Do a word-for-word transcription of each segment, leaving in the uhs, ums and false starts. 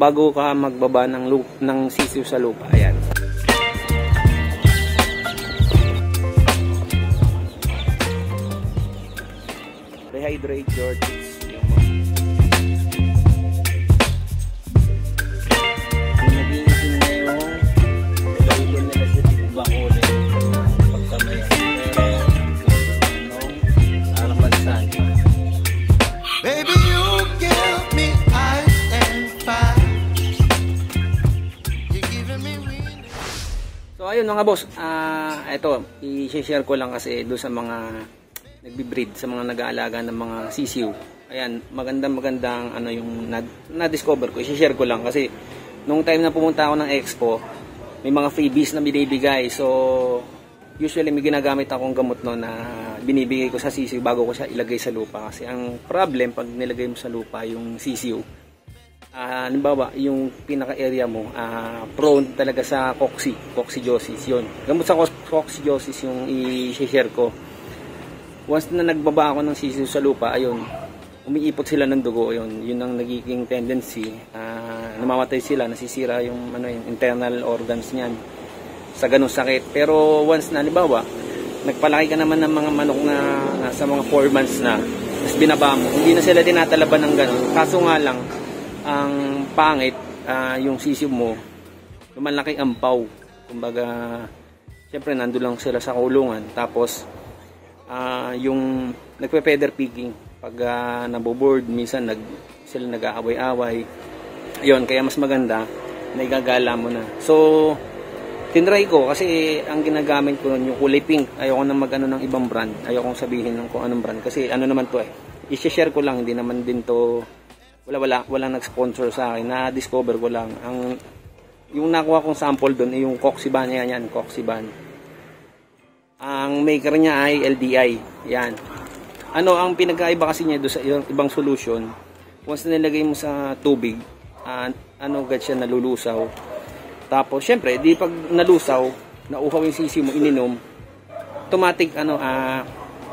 bago ka magbaba ng, lupa, ng sisiw sa lupa. Ayan. Rehydrate your teeth. So ayun mga boss, uh, ito i-share ko lang kasi doon sa mga nagbi-breed, sa mga nag-aalaga ng mga sisiw. Ayan, magandang magandang ano yung na-discover ko, i-share ko lang kasi nung time na pumunta ako ng expo, may mga freebies na binibigay. So usually may ginagamit akong gamot no na binibigay ko sa sisiw bago ko siya ilagay sa lupa. Kasi ang problem pag nilagay mo sa lupa yung sisiw, Uh, halimbawa, yung pinaka-area mo, uh, prone talaga sa cocci, coccidiosis, yun. Gamot sa coccidiosis yung i-share ko. Once na nagbaba ako ng sisiw sa lupa, ayun, umiipot sila ng dugo, yun. Yun ang nagiging tendency. Uh, namamatay sila, nasisira yung, ano, yung internal organs niyan sa ganung sakit. Pero once na, halimbawa, nagpalaki ka naman ng mga manok na nasa mga four months na, tapos binaba mo, hindi na sila tinatalaban ng ganun. Kaso nga lang, ang pangit, uh, yung sisiw mo, lumalaki ang paw. Kumbaga, syempre nando lang sila sa kulungan. Tapos, uh, yung nagpe-feather picking, pag uh, naboboard, minsan nag, sila nag-aaway-away. Yun, kaya mas maganda, naigagala mo na. So, tinry ko kasi ang ginagamit ko nun, yung kulay pink. Ayoko na mag-ano ng ibang brand. Ayoko sabihin ng kung anong brand. Kasi ano naman to eh. I-share ko lang, hindi naman din to wala wala walang nag-sponsor sa akin, na-discover ko lang. Ang yung nakuha kong sample doon ay yung Cocciban, yan yan, Cocciban. Ang maker niya ay L D I. Yan. Ano ang pinagkaiba kasi niya doon sa ibang solution? Once na nilagay mo sa tubig, uh, ano agad siya nalulusaw. Tapos syempre, di pag nalusaw, nauhaw yung sisi mo, ininom, automatic ano ah uh,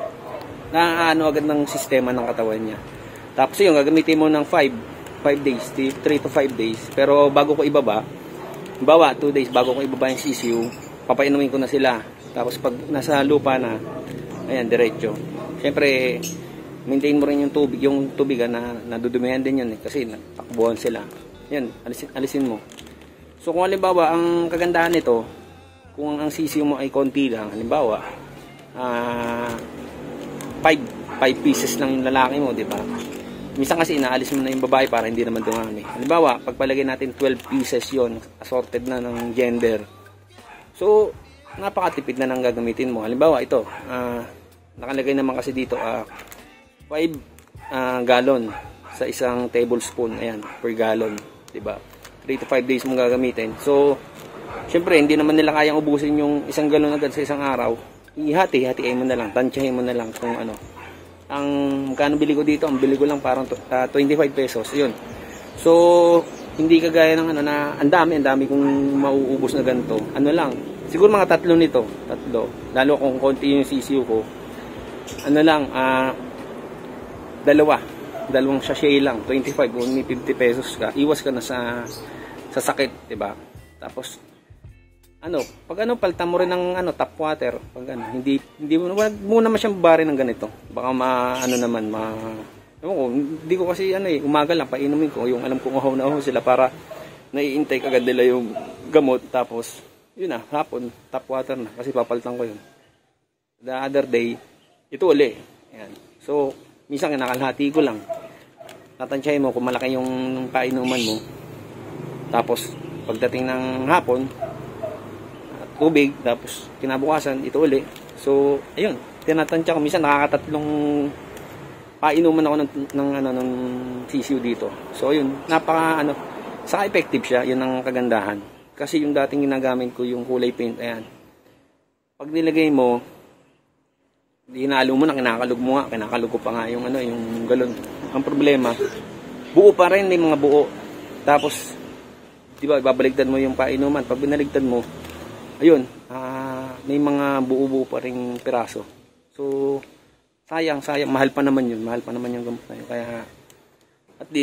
na ano agad ng sistema ng katawan niya. Tapos yung gagamitin mo ng five days, three to five days. Pero bago ko ibaba, bawa two days bago ko ibaba yung sisiw, papainumin ko na sila. Tapos pag nasa lupa na, ayan, diretso. Siyempre, maintain mo rin yung tubig, yung tubigan na nadudumihan din yun eh, kasi natakbuhan sila. Yan, alisin, alisin mo. So kung halimbawa, ang kagandahan nito, kung ang sisiw mo ay konti lang, halimbawa, ah, uh, five, five pieces lang yung lalaki mo, di ba? Minsan kasi inaalis mo na yung babae para hindi naman dumami. Halimbawa, pagpalagay natin twelve pieces yon, assorted na ng gender. So, napakatipid na nang gagamitin mo. Halimbawa, ito, uh, nakalagay naman kasi dito, uh, five uh, gallon sa isang tablespoon, ayan, per gallon, diba? three to five days mong gagamitin. So, syempre, hindi naman nila kayang ubusin yung isang galon agad sa isang araw. Ihati-hatiin mo na lang, tansyahin mo na lang kung ano. Ang kano bili ko dito, ang bili ko lang parang uh, twenty-five pesos, yun. So, hindi kagaya ng ano na, ang dami, ang dami kong mauubos na ganito. Ano lang, siguro mga tatlo nito, tatlo. Lalo kung konti yung sisiw ko. Ano lang, ah, uh, dalawa. Dalawang sachet lang, twenty-five, only fifty pesos ka. Iwas ka na sa sa sakit, 'di ba? Tapos ano, pag ano paltan mo rin ng ano tap water, pag ano, hindi hindi mo wag muna masyang bari ng ganito. Baka ma ano naman ma ano ko, hindi ko kasi ano eh, umaga lang painumin ko yung alam ko uhaw na uhaw sila para nai-intake agad nila yung gamot, tapos yun na, hapon tap water na kasi papaltan ko yun. The other day, ito uli. Ayan. So, minsan kinakalhati ko lang. Tatansyahin mo kung malaki yung painuman mo. Tapos, pagdating ng hapon, tubig, tapos kinabukasan, ito uli. So, ayun, tinatansya ko. Minsan nakakatatlong painuman ako ng, ng, ano, ng sisiw dito. So, ayun, napaka, ano, saka effective siya. Yun ang kagandahan. Kasi yung dating ginagamit ko, yung kulay paint, ayan. Pag nilagay mo, hinalo mo na, kinakalog mo nga, kinakalog ko pa nga yung, ano, yung galon. Ang problema, buo pa rin, may mga buo. Tapos, di ba, babaligtad mo yung painuman. Pag binaligtad mo, ayun, uh, may mga buo-buo pa ring piraso. So, sayang, sayang. Mahal pa naman yun. Mahal pa naman yung gamot na yun. Kaya, at least,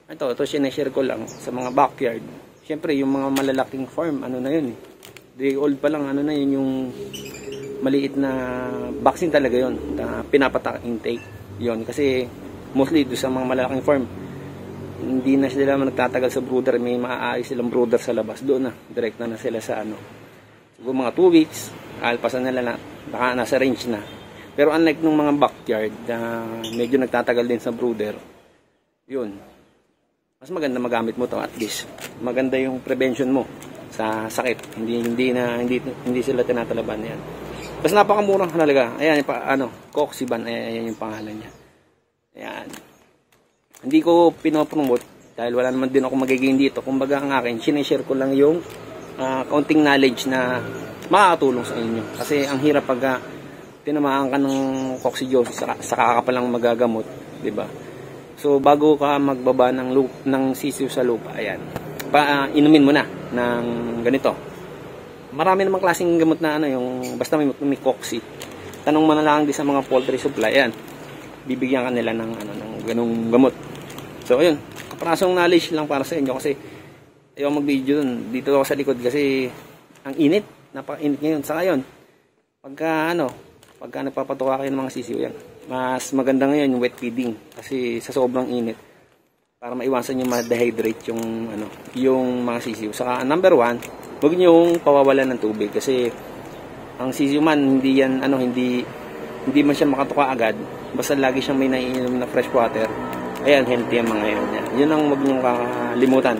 ito, ito sineshare ko lang sa mga backyard. Siyempre, yung mga malalaking farm, ano na yun eh. Day old pa lang, ano na yun, yung maliit na vaccine talaga yun. Na pinapatak intake. Yun, kasi mostly doon sa mga malalaking farm, hindi na sila nagtatagal sa brooder. May maaayos silang brooder sa labas. Doon na, direct na na sila sa ano. Siguro mga two weeks, alpasan nila na, baka nasa range na. Pero unlike nung mga backyard, na medyo nagtatagal din sa brooder, yun, mas maganda magamit mo to, at least maganda yung prevention mo sa sakit. Hindi hindi na hindi hindi sila tinatalaban yan. Basta napakamurang halaga. Ayan pa ano, Coxiban, ayan, ayan yung pangalan niya. Ayan. Hindi ko pinopromote dahil wala naman din ako magiging dito. Kumbaga ang akin, sineshare ko lang yung uh, kaunting knowledge na makakatulong sa inyo. Kasi ang hirap pag uh, tinamaan ka ng coccidiosis sa, sa kaka pa lang magagamot, 'di ba? So bago ka magbaba ng loop, ng sisiw sa lupa, ayan, pa, uh, inumin mo na ng ganito. Marami namang klaseng gamot na ano, yung basta may, may coxi. Tanong mo na lang din sa mga poultry supply, ayan, bibigyan ka nila ng ano, ng ganung gamot. So ayun, kaprasong knowledge lang para sa inyo kasi ayaw mag-video dun. Dito ako sa likod kasi ang init, napaka-init ngayon. Saka yun, pagka ano, pagka nagpapatuwa kayo ng mga sisiw, yan, mas maganda ngayon yung wet feeding kasi sa sobrang init para maiwasan yung ma-dehydrate yung ano, yung mga sisiw. Saka number one, huwag niyo yung pawawalan ng tubig kasi ang sisiw man hindi yan ano, hindi hindi man siya makatuka agad, basta lagi siyang may naiinom na fresh water. Ayan, healthy ang mga yan. Yun ang huwag niyo kakalimutan.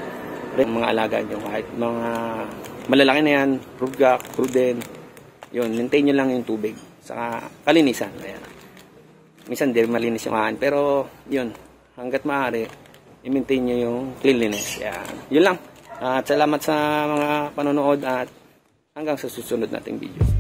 Mga alaga niyo, kahit mga malalaki na yan, rugak, pruden, yun, maintain niyo lang yung tubig. Saka kalinisan. Ayan. Minsan di malinis yung kain, pero yun, hanggat maaari, i-maintain nyo yung cleanliness. Yan. Yun lang. At salamat sa mga panonood at hanggang sa susunod nating video.